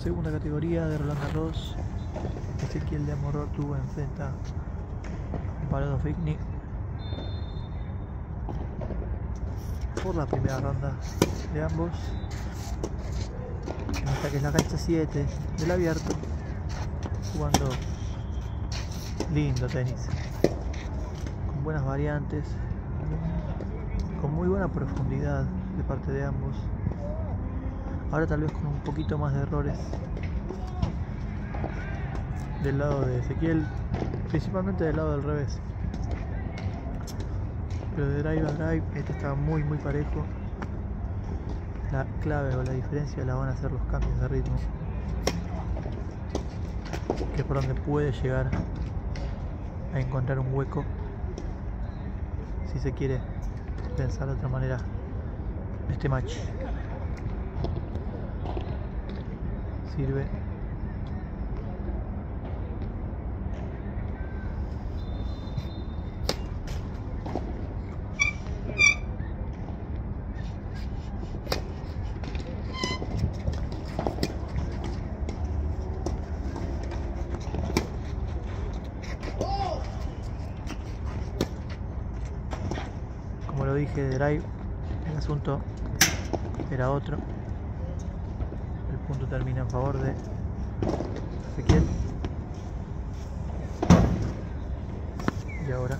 Segunda categoría de Roland Garros. Ezequiel de Amorortu enfrenta a Pablo Figni por la primera ronda de ambos. En esta que es la cancha 7 del abierto, jugando lindo tenis, con buenas variantes, con muy buena profundidad de parte de ambos. Ahora tal vez con un poquito más de errores del lado de Ezequiel, principalmente del lado del revés. Pero de drive a drive, este está muy parejo. La clave o la diferencia la van a hacer los cambios de ritmo, que es por donde puede llegar a encontrar un hueco si se quiere pensar de otra manera este match. Sirve. Como lo dije de drive, el asunto era otro. El punto termina en favor de Ezequiel. Y ahora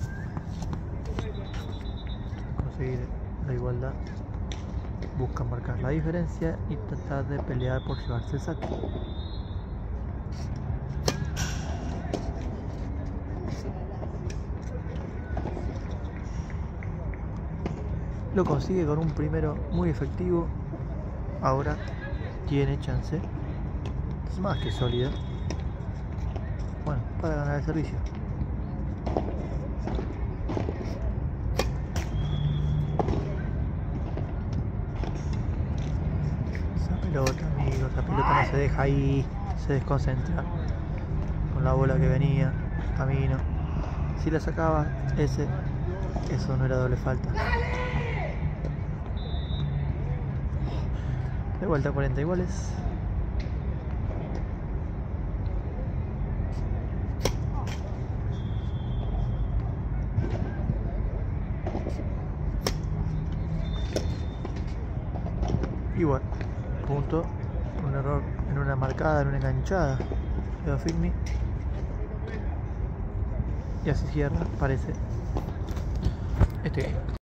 conseguir la igualdad, busca marcar la diferencia y tratar de pelear por llevarse el saque. Lo consigue con un primero muy efectivo. Ahora tiene chance, es más que sólida, bueno, para ganar el servicio. Esa pelota, amigos, esa pelota no se deja ahí, se desconcentra con la bola que venía camino. Si la sacaba eso no era doble falta. De vuelta 40 iguales. Igual, punto, un error en una marcada, en una enganchada de Figni. Y así cierra, parece, este game.